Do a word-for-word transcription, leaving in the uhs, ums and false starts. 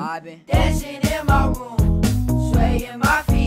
I've been dancing in my room, swaying my feet.